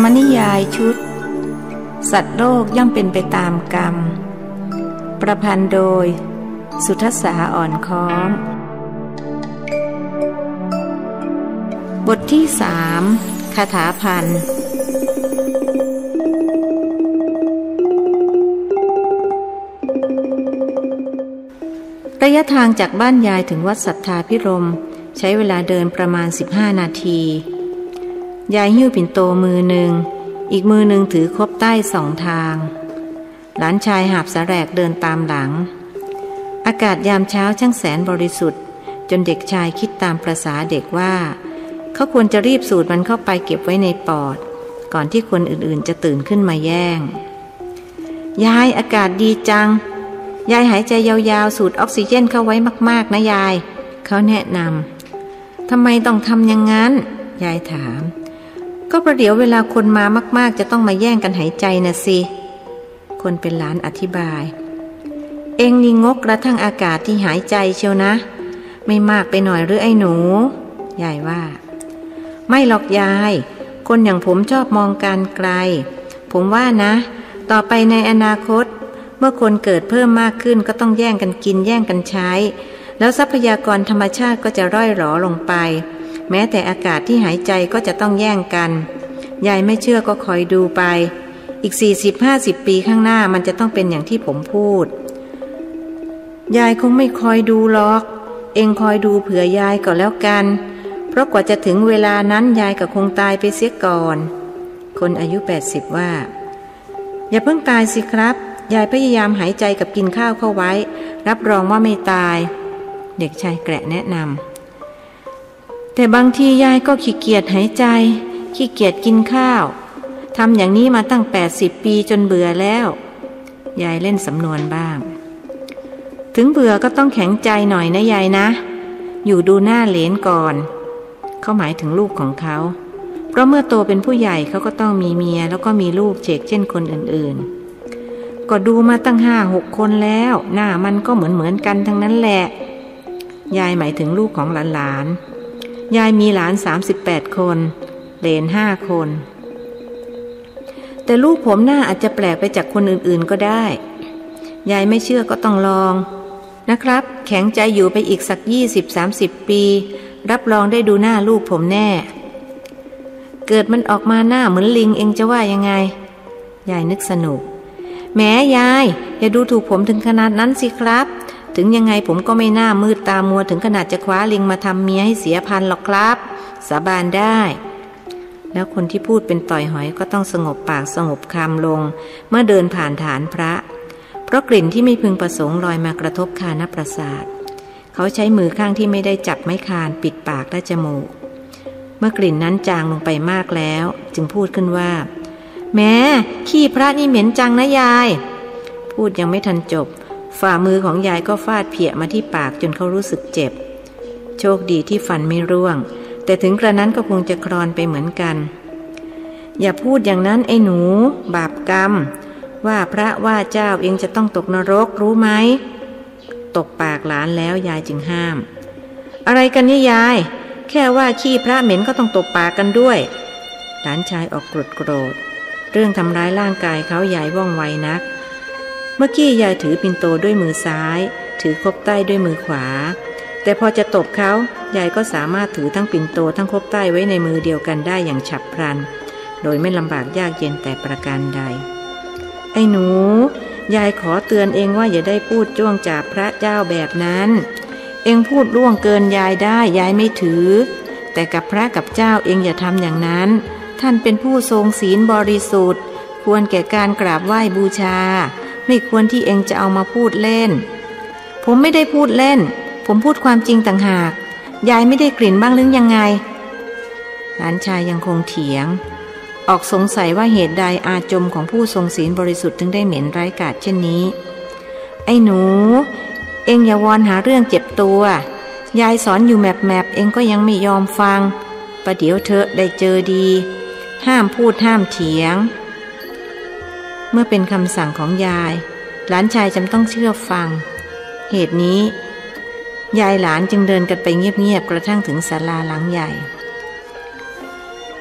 รมนิยายชุดสัตว์โลกย่อมเป็นไปตามกรรมประพันธ์โดยสุทัสสาอ่อนค้อมบทที่3คาถาพันธ์ระยะทางจากบ้านยายถึงวัดสัทธาภิรมย์ใช้เวลาเดินประมาณ15 นาทียายหิ้วปิ่นโตมือหนึ่งอีกมือหนึ่งถือคบใต้2 ทางหลานชายหาบสะแรกเดินตามหลังอากาศยามเช้าช่างแสนบริสุทธิ์จนเด็กชายคิดตามประสาเด็กว่าเขาควรจะรีบสูดมันเข้าไปเก็บไว้ในปอดก่อนที่คนอื่นๆจะตื่นขึ้นมาแย่งยายอากาศดีจังยายหายใจยาวๆสูดออกซิเจนเข้าไว้มากๆนะยายเขาแนะนำทำไมต้องทำอย่างนั้นยายถามก็ประเดี๋ยวเวลาคนมามากๆจะต้องมาแย่งกันหายใจนะสิคนเป็นหลานอธิบายเองนี่งกกระทั่งอากาศที่หายใจเชียวนะไม่มากไปหน่อยหรือไอ้หนูยายว่าไม่หรอกยายคนอย่างผมชอบมองการไกลผมว่านะต่อไปในอนาคตเมื่อคนเกิดเพิ่มมากขึ้นก็ต้องแย่งกันกินแย่งกันใช้แล้วทรัพยากรธรรมชาติก็จะร่อยหรอลงไปแม้แต่อากาศที่หายใจก็จะต้องแย่งกันยายไม่เชื่อก็คอยดูไปอีก40-50 ปีข้างหน้ามันจะต้องเป็นอย่างที่ผมพูดยายคงไม่คอยดูหรอกเองคอยดูเผื่อยายก็แล้วกันเพราะกว่าจะถึงเวลานั้นยายก็คงตายไปเสียก่อนคนอายุ80ว่าอย่าเพิ่งตายสิครับยายพยายามหายใจกับกินข้าวเข้าไว้รับรองว่าไม่ตายเด็กชายแกระแนะนำแต่บางทียายก็ขี้เกียจหายใจขี้เกียจกินข้าวทำอย่างนี้มาตั้ง80 ปีจนเบื่อแล้วยายเล่นสำนวนบ้างถึงเบื่อก็ต้องแข็งใจหน่อยนะยายนะอยู่ดูหน้าเหลนก่อนเขาหมายถึงลูกของเขาเพราะเมื่อโตเป็นผู้ใหญ่เขาก็ต้องมีเมียแล้วก็มีลูกเฉกเช่นคนอื่นๆก็ดูมาตั้ง5-6 คนแล้วหน้ามันก็เหมือนกันทั้งนั้นแหละยายหมายถึงลูกของหลานๆยายมีหลาน38 คนเหลน5 คนแต่ลูกผมหน้าอาจจะแปลกไปจากคนอื่นๆก็ได้ยายไม่เชื่อก็ต้องลองนะครับแข็งใจอยู่ไปอีกสัก20-30 ปีรับรองได้ดูหน้าลูกผมแน่เกิดมันออกมาหน้าเหมือนลิงเองจะว่ายังไงยายนึกสนุกแหมยายอย่าดูถูกผมถึงขนาดนั้นสิครับถึงยังไงผมก็ไม่น่ามืดตามัวถึงขนาดจะคว้าลิงมาทำเมียให้เสียพันหรอกครับสาบานได้แล้วคนที่พูดเป็นต่อยหอยก็ต้องสงบปากสงบคำลงเมื่อเดินผ่านฐานพระเพราะกลิ่นที่ไม่พึงประสงค์ลอยมากระทบคานประสาทเขาใช้มือข้างที่ไม่ได้จับไม้คานปิดปากและจมูกเมื่อกลิ่นนั้นจางลงไปมากแล้วจึงพูดขึ้นว่าแม้ขี้พระนี่เหม็นจังนะยายพูดยังไม่ทันจบฝ่ามือของยายก็ฟาดเพียมาที่ปากจนเขารู้สึกเจ็บโชคดีที่ฟันไม่ร่วงแต่ถึงกระนั้นก็คงจะคลอนไปเหมือนกันอย่าพูดอย่างนั้นไอ้หนูบาปกรรมว่าพระว่าเจ้าเองจะต้องตกนรกรู้ไหมตบปากหลานแล้วยายจึงห้ามอะไรกันนี่ยายแค่ว่าขี้พระเหม็นก็ต้องตบปากกันด้วยหลานชายออกโกรธเรื่องทำร้ายร่างกายเขายายว่องไวนักเมื่อกี้ยายถือปิ่นโตด้วยมือซ้ายถือคบใต้ด้วยมือขวาแต่พอจะตบเขายายก็สามารถถือทั้งปิ่นโตทั้งคบใต้ไว้ในมือเดียวกันได้อย่างฉับพลันโดยไม่ลำบากยากเย็นแต่ประการใดไอ้หนูยายขอเตือนเองว่าอย่าได้พูดจ้วงจับพระเจ้าแบบนั้นเองพูดล่วงเกินยายได้ยายไม่ถือแต่กับพระกับเจ้าเองอย่าทำอย่างนั้นท่านเป็นผู้ทรงศีลบริสุทธิ์ควรแก่การกราบไหว้บูชาไม่ควรที่เองจะเอามาพูดเล่นผมไม่ได้พูดเล่นผมพูดความจริงต่างหากยายไม่ได้กลิ่นบ้างหรือยังไงหลานชายยังคงเถียงออกสงสัยว่าเหตุใดอาจมของผู้ทรงศีลบริสุทธิ์ถึงได้เหม็นไร้กาจเช่นนี้ไอ้หนูเอ็งอย่าวอนหาเรื่องเจ็บตัวยายสอนอยู่แมบเอ็งก็ยังไม่ยอมฟังประเดี๋ยวเธอได้เจอดีห้ามพูดห้ามเถียงเมื่อเป็นคำสั่งของยายหลานชายจำต้องเชื่อฟังเหตุนี้ยายหลานจึงเดินกันไปเงียบๆกระทั่งถึงศาลาหลังใหญ่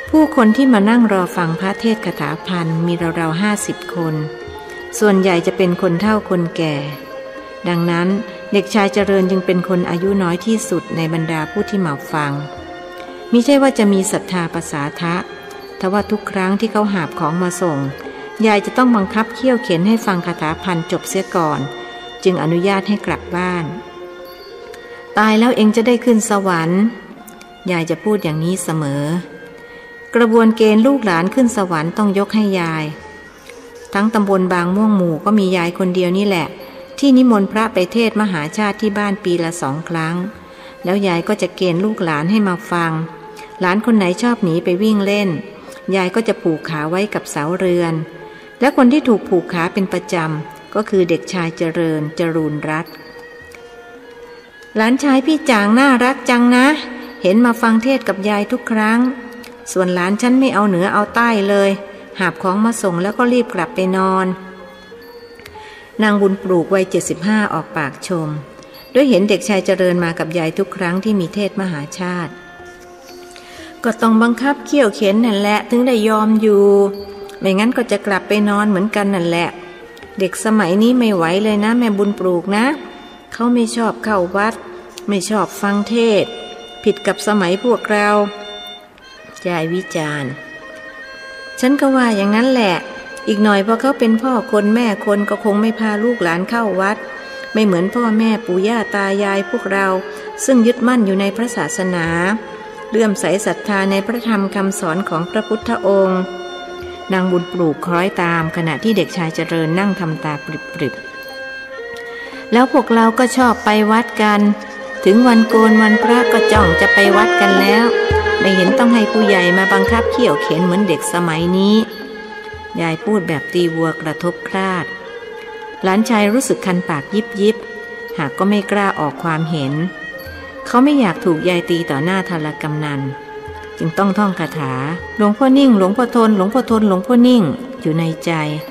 ผู้คนที่มานั่งรอฟังพระเทศน์คาถาพันมีราวๆ50 คนส่วนใหญ่จะเป็นคนเฒ่าคนแก่ดังนั้นเด็กชายเจริญจึงเป็นคนอายุน้อยที่สุดในบรรดาผู้ที่มาฟังมิใช่ว่าจะมีศรัทธาประสาทะทว่าทุกครั้งที่เขาหาบของมาส่งยายจะต้องบังคับเคี่ยวเข็นให้ฟังคาถาพันจบเสียก่อนจึงอนุญาตให้กลับบ้านตายแล้วเองจะได้ขึ้นสวรรค์ยายจะพูดอย่างนี้เสมอกระบวนเกณฑ์ลูกหลานขึ้นสวรรค์ต้องยกให้ยายทั้งตำบลบางม่วงหมู่ก็มียายคนเดียวนี่แหละที่นิมนต์พระไปเทศมหาชาติที่บ้านปีละ2 ครั้งแล้วยายก็จะเกณฑ์ลูกหลานให้มาฟังหลานคนไหนชอบหนีไปวิ่งเล่นยายก็จะผูกขาไว้กับเสาเรือนและคนที่ถูกผูกขาเป็นประจำก็คือเด็กชายเจริญจรูนรัตน์หลานชายพี่จางน่ารักจังนะเห็นมาฟังเทศกับยายทุกครั้งส่วนหลานฉันไม่เอาเหนือเอาใต้เลยหาบของมาส่งแล้วก็รีบกลับไปนอนนางบุญปลูกวัย75ออกปากชมด้วยเห็นเด็กชายเจริญมากับยายทุกครั้งที่มีเทศมหาชาติก็ต้องบังคับเขี่ยวเข็นนั่นแหละถึงได้ยอมอยู่ไม่งั้นก็จะกลับไปนอนเหมือนกันนั่นแหละเด็กสมัยนี้ไม่ไหวเลยนะแม่บุญปลูกนะเขาไม่ชอบเข้าวัดไม่ชอบฟังเทศผิดกับสมัยพวกเรายายวิจารณ์ฉันก็ว่าอย่างนั้นแหละอีกหน่อยพอเขาเป็นพ่อคนแม่คนก็คงไม่พาลูกหลานเข้าวัดไม่เหมือนพ่อแม่ปู่ย่าตายายพวกเราซึ่งยึดมั่นอยู่ในพระศาสนาเลื่อมใสศรัทธาในพระธรรมคำสอนของพระพุทธองค์นางบุญปลูกคล้อยตามขณะที่เด็กชายเจริญนั่งทำตาปริบๆแล้วพวกเราก็ชอบไปวัดกันถึงวันโกนวันพระก็จ้องจะไปวัดกันแล้วไม่เห็นต้องให้ผู้ใหญ่มาบังคับเขี่ยวเข็นเหมือนเด็กสมัยนี้ยายพูดแบบตีวัวกระทบคราดหลานชายรู้สึกคันปากยิบหากก็ไม่กล้าออกความเห็นเขาไม่อยากถูกยายตีต่อหน้าทารกำนันจึงต้องท่องคาถาหลวงพ่อนิ่งหลวงพ่อทนหลวงพ่อทนหลวงพ่อนิ่งอยู่ในใจ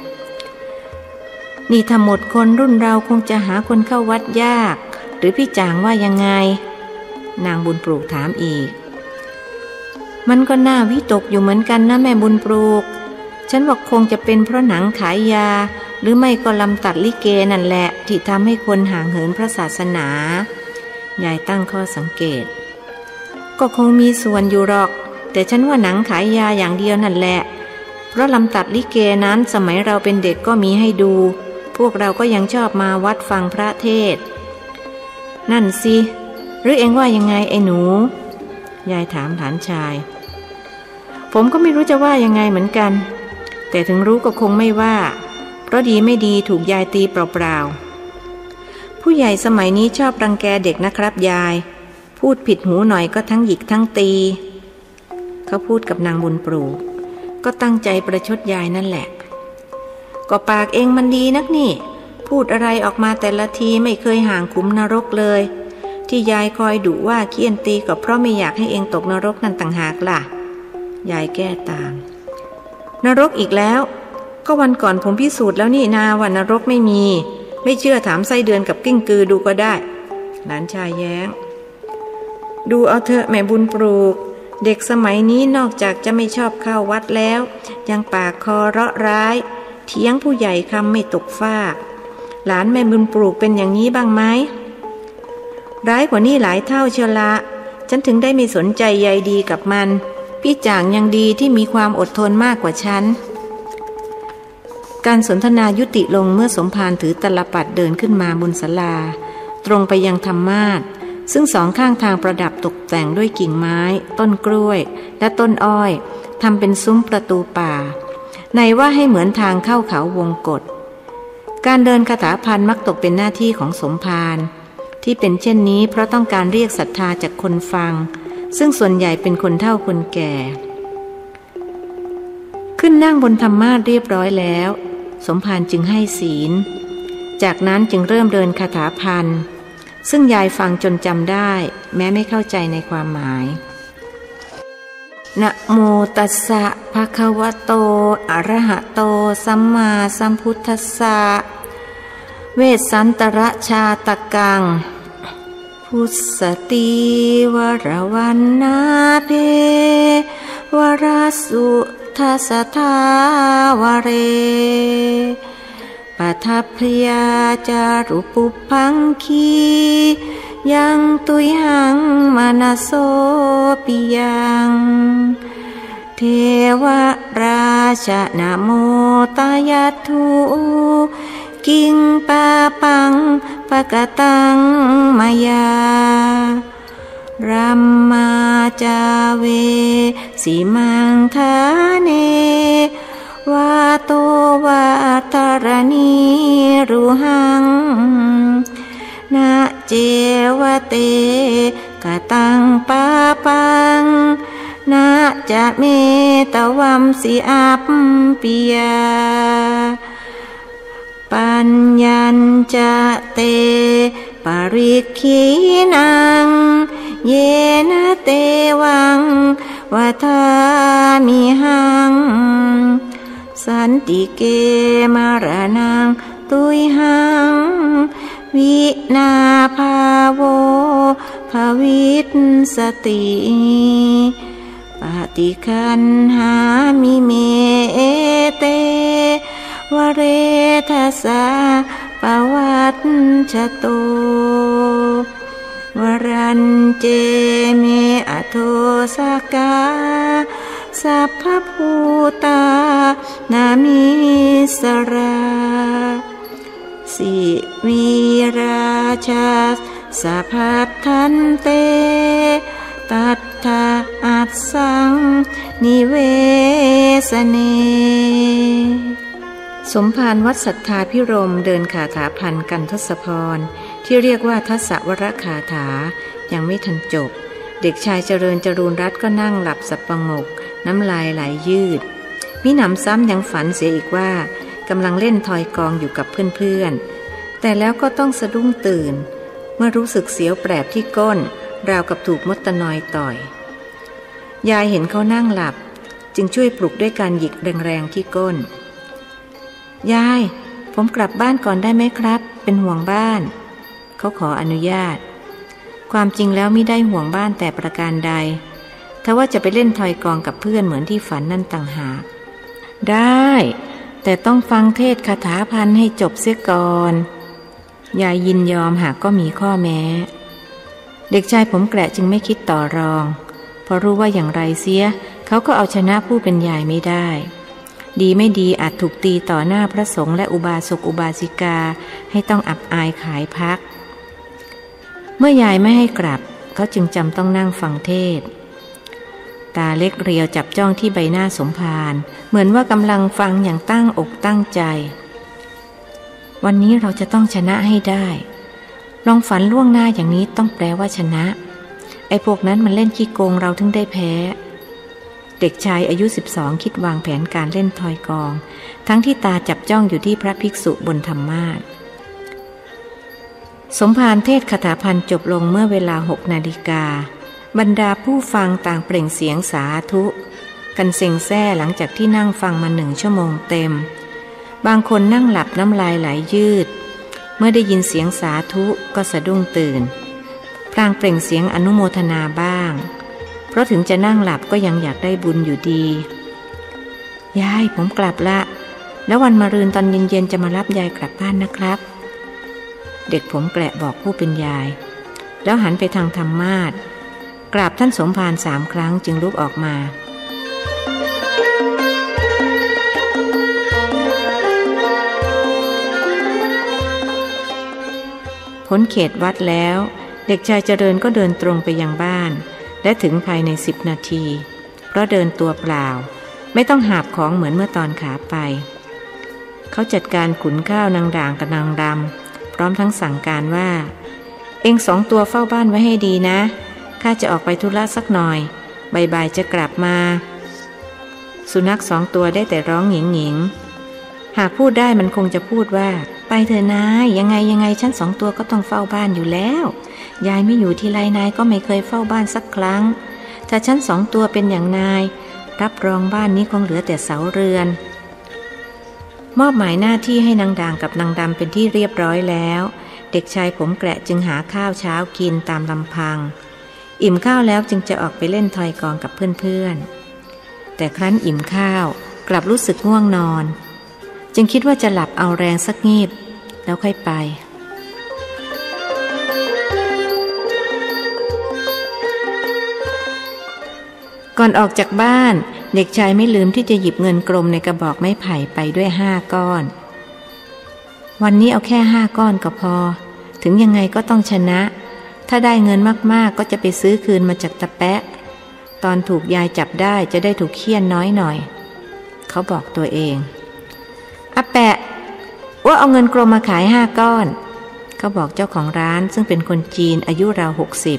นี่ถ้าหมดคนรุ่นเราคงจะหาคนเข้าวัดยากหรือพี่จางว่ายังไงนางบุญปลูกถามอีกมันก็น่าวิตกอยู่เหมือนกันนะแม่บุญปลูกฉันว่าคงจะเป็นเพราะหนังขายยาหรือไม่ก็ลำตัดลิเกนั่นแหละที่ทำให้คนห่างเหินพระศาสนายายตั้งข้อสังเกตก็คงมีส่วนอยู่หรอกแต่ฉันว่าหนังขายยาอย่างเดียวนั่นแหละเพราะลำตัดลิเกนั้นสมัยเราเป็นเด็กก็มีให้ดูพวกเราก็ยังชอบมาวัดฟังพระเทศนั่นสิหรือเอ็งว่ายังไงไอ้หนูยายถามหลานชายผมก็ไม่รู้จะว่ายังไงเหมือนกันแต่ถึงรู้ก็คงไม่ว่าเพราะดีไม่ดีถูกยายตีเปล่าๆผู้ใหญ่สมัยนี้ชอบรังแกเด็กนะครับยายพูดผิดหูหน่อยก็ทั้งหยิกทั้งตีเขาพูดกับนางบุญปลูกก็ตั้งใจประชดยายนั่นแหละก็ปากเองมันดีนักนี่พูดอะไรออกมาแต่ละทีไม่เคยห่างขุมนรกเลยที่ยายคอยดุว่าเคี่ยนตีก็เพราะไม่อยากให้เองตกนรกนั่นต่างหากล่ะยายแก้ต่างนรกอีกแล้วก็วันก่อนผมพิสูจน์แล้วนี่นาว่านรกไม่มีไม่เชื่อถามไส้เดือนกับกิ้งกือดูก็ได้หลานชายแย้งดูเอาเถอะแม่บุญปลูกเด็กสมัยนี้นอกจากจะไม่ชอบเข้าวัดแล้วยังปากคอเราะร้ายเถียงผู้ใหญ่คำไม่ตกฟากหลานแม่บุญปลูกเป็นอย่างนี้บ้างไหมร้ายกว่านี้หลายเท่าเชียวละฉันถึงได้ไม่สนใจใยดีกับมันพี่จางยังดีที่มีความอดทนมากกว่าฉันการสนทนายุติลงเมื่อสมภารถือตลปัดเดินขึ้นมาบนศาลาตรงไปยังธรรมาสน์ซึ่งสองข้างทางประดับตกแต่งด้วยกิ่งไม้ต้นกล้วยและต้นอ้อยทำเป็นซุ้มประตูป่าในว่าให้เหมือนทางเข้าเขาวงกฏการเดินคาถาพันมักตกเป็นหน้าที่ของสมภารที่เป็นเช่นนี้เพราะต้องการเรียกศรัทธาจากคนฟังซึ่งส่วนใหญ่เป็นคนเฒ่าคนแก่ขึ้นนั่งบนธรรมาสน์เรียบร้อยแล้วสมภารจึงให้ศีลจากนั้นจึงเริ่มเดินคาถาพันซึ่งยายฟังจนจำได้แม้ไม่เข้าใจในความหมายนะโมตัสสะภะคะวะโตอะระหะโตสัมมาสัมพุทธัสสะเวสสันตระชาตกังพุสติวรวันนาเพวรสุทัสทาวเรปัทัพพยาจารุปุพังคียังตุยหังมนัสโสปิยังเทวราชนะโมตายาทุกิงปาปังปะกตังมายารัมมาจาเวสีมังทาเนวาโตวาตารณีรุหังนะเจวเตกตังปาปังนะจะเมตวัมสิอัปปิยาปัญญัญจะเตปริคีนังเยนะเตวังวัฏามิหังสันติเกมรณังตุยหังวินาภาโวภวิตสติปฏิคันหามิเมเตวเรทัสสะปวัตชโตวรัญเจเมอโทสกาสัพพภูตานามิสราสิวิราชาสัพพัทธันเตตัทธาอัสสังนิเวสเนสมภารวัดสัทธาพิรมเดินคาถาพันกันทศพรที่เรียกว่าทัศวรคาถายังไม่ทันจบเด็กชายเจริญจรูนรัตน์ก็นั่งหลับสับประงกน้ำลายไหลยืดมิหนำซ้ำยังฝันเสียอีกว่ากำลังเล่นทอยกองอยู่กับเพื่อนๆแต่แล้วก็ต้องสะดุ้งตื่นเมื่อรู้สึกเสียวแปรบที่ก้นราวกับถูกมดตะนอยต่อยยายเห็นเขานั่งหลับจึงช่วยปลุกด้วยการหยิกแรงๆที่ก้นยายผมกลับบ้านก่อนได้ไหมครับเป็นห่วงบ้านเขาขออนุญาตความจริงแล้วมิได้ห่วงบ้านแต่ประการใดถ้าว่าจะไปเล่นทอยกองกับเพื่อนเหมือนที่ฝันนั่นต่างหากได้แต่ต้องฟังเทศคาถาพันให้จบเสียก่อนยายยินยอมหากก็มีข้อแม้เด็กชายผมแกะจึงไม่คิดต่อรองเพราะรู้ว่าอย่างไรเสียเขาก็เอาชนะผู้เป็นยายไม่ได้ดีไม่ดีอาจถูกตีต่อหน้าพระสงฆ์และอุบาสกอุบาสิกาให้ต้องอับอายขายพักเมื่อยายไม่ให้กลับเขาจึงจำต้องนั่งฟังเทศตาเล็กเรียวจับจ้องที่ใบหน้าสมภารเหมือนว่ากำลังฟังอย่างตั้งอกตั้งใจวันนี้เราจะต้องชนะให้ได้ลองฝันล่วงหน้าอย่างนี้ต้องแปลว่าชนะไอ้พวกนั้นมันเล่นขี้โกงเราถึงได้แพ้เด็กชายอายุ12คิดวางแผนการเล่นทอยกองทั้งที่ตาจับจ้องอยู่ที่พระภิกษุบนธรรมาสน์สมภารเทศคาถาพันจบลงเมื่อเวลา6 นาฬิกาบรรดาผู้ฟังต่างเปล่งเสียงสาธุกันเซ็งแซ่หลังจากที่นั่งฟังมา1 ชั่วโมงเต็มบางคนนั่งหลับน้ำลายไหลยืดเมื่อได้ยินเสียงสาธุก็สะดุ้งตื่นพลางเปล่งเสียงอนุโมทนาบ้างเพราะถึงจะนั่งหลับก็ยังอยากได้บุญอยู่ดียายผมกลับละแล้ววันมะรืนตอนเย็นๆจะมารับยายกลับบ้านนะครับเด็กผมแกะบอกผู้เป็นยายแล้วหันไปทางธรรมาสน์กราบท่านสมภาร3 ครั้งจึงลุกออกมาพ้นเขตวัดแล้วเด็กชายเจริญก็เดินตรงไปยังบ้านและถึงภายใน10 นาทีเพราะเดินตัวเปล่าไม่ต้องหาบของเหมือนเมื่อตอนขาไปเขาจัดการขุนข้าวนางด่างกับนางดำพร้อมทั้งสั่งการว่าเอ็ง2 ตัวเฝ้าบ้านไว้ให้ดีนะข้าจะออกไปธุระสักหน่อยบ่ายๆจะกลับมาสุนัข2 ตัวได้แต่ร้องหงิงๆหากพูดได้มันคงจะพูดว่าไปเถอะนายยังไงฉัน2 ตัวก็ต้องเฝ้าบ้านอยู่แล้วยายไม่อยู่ทีไรนายก็ไม่เคยเฝ้าบ้านสักครั้งถ้าฉัน2 ตัวเป็นอย่างนายรับรองบ้านนี้คงเหลือแต่เสาเรือนมอบหมายหน้าที่ให้นางด่างกับนางดำเป็นที่เรียบร้อยแล้วเด็กชายผมแกะจึงหาข้าวเช้ากินตามลำพังอิ่มข้าวแล้วจึงจะออกไปเล่นทอยกองกับเพื่อนแต่ครั้นอิ่มข้าวกลับรู้สึกง่วงนอนจึงคิดว่าจะหลับเอาแรงสักงีบแล้วค่อยไปก่อนออกจากบ้านเด็กชายไม่ลืมที่จะหยิบเงินกลมในกระบอกไม้ไผ่ไปด้วย5 ก้อนวันนี้เอาแค่5 ก้อนก็พอถึงยังไงก็ต้องชนะถ้าได้เงินมากๆก็จะไปซื้อคืนมาจากตะแปะตอนถูกยายจับได้จะได้ถูกเฆี่ยนน้อยหน่อยเขาบอกตัวเองอาแปะว่าเอาเงินกลมมาขาย5 ก้อนเขาบอกเจ้าของร้านซึ่งเป็นคนจีนอายุราว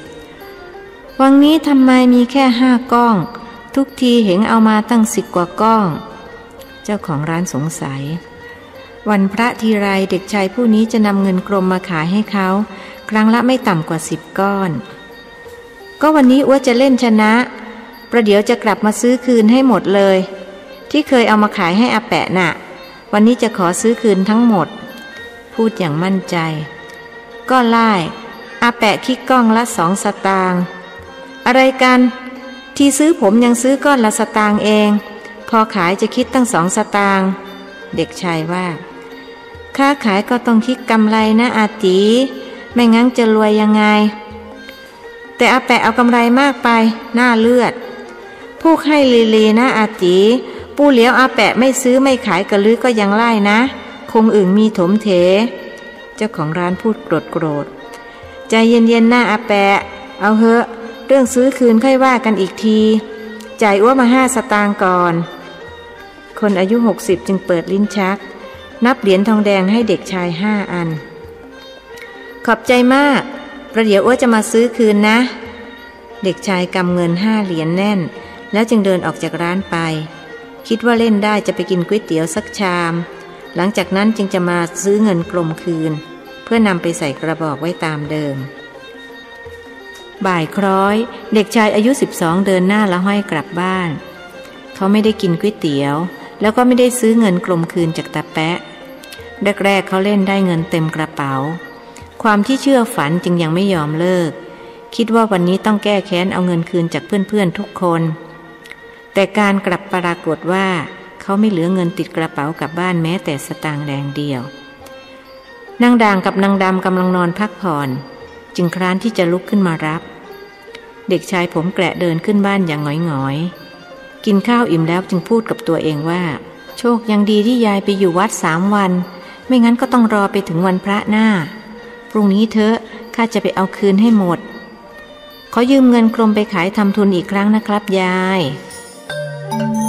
60วันนี้ทำไมมีแค่5 ก้องทุกทีเห็นเอามาตั้ง10 กว่าก้องเจ้าของร้านสงสัยวันพระทีไรเด็กชายผู้นี้จะนำเงินกลมมาขายให้เขาครั้งละไม่ต่ำกว่า10 ก้อนก็วันนี้อ้วจะเล่นชนะประเดี๋ยวจะกลับมาซื้อคืนให้หมดเลยที่เคยเอามาขายให้อาแปะน่ะวันนี้จะขอซื้อคืนทั้งหมดพูดอย่างมั่นใจก็ไล่อาแปะคิดก้องละ2 สตางค์อะไรกันที่ซื้อผมยังซื้อก้อนละ1 สตางค์เองพอขายจะคิดตั้ง2 สตางค์เด็กชายว่าค้าขายก็ต้องคิดกำไรนะอาตีไม่งั้นจะรวยยังไงแต่อาแปะเอากำไรมากไปหน้าเลือดพูกให้ลีนะอาตีปูเหลียวอาแปะไม่ซื้อไม่ขายกระลือก็ยังไล่นะคงอื่นมีถมเถเจ้าของร้านพูดโกรธใจเย็นๆหน้าอาแปะเอาเหอะเรื่องซื้อคืนค่อยว่ากันอีกทีจ่ายอ้วมา5 สตางค์ก่อนคนอายุ60จึงเปิดลิ้นชักนับเหรียญทองแดงให้เด็กชาย5 อันขอบใจมากประเดี๋ยวอ้วจะมาซื้อคืนนะเด็กชายกำเงิน5 เหรียญแน่นแล้วจึงเดินออกจากร้านไปคิดว่าเล่นได้จะไปกินก๋วยเตี๋ยวสักชามหลังจากนั้นจึงจะมาซื้อเงินกลมคืนเพื่อนำไปใส่กระบอกไว้ตามเดิมบ่ายคล้อยเด็กชายอายุ12เดินหน้าละห้อยกลับบ้านเขาไม่ได้กินก๋วยเตี๋ยวแล้วก็ไม่ได้ซื้อเงินกลมคืนจากตาแปะแรกๆเขาเล่นได้เงินเต็มกระเป๋าความที่เชื่อฝันจึงยังไม่ยอมเลิกคิดว่าวันนี้ต้องแก้แค้นเอาเงินคืนจากเพื่อนๆทุกคนแต่การกลับปรากฏว่าเขาไม่เหลือเงินติดกระเป๋ากลับบ้านแม้แต่สตางค์แดงเดียวนางด่างกับนางดำกำลังนอนพักผ่อนจึงคร้านที่จะลุกขึ้นมารับเด็กชายผมแกระเดินขึ้นบ้านอย่างหงอยๆกินข้าวอิ่มแล้วจึงพูดกับตัวเองว่าโชคยังดีที่ยายไปอยู่วัด3 วันไม่งั้นก็ต้องรอไปถึงวันพระหน้าพรุ่งนี้เถอะข้าจะไปเอาคืนให้หมดขอยืมเงินกลมไปขายทำทุนอีกครั้งนะครับยาย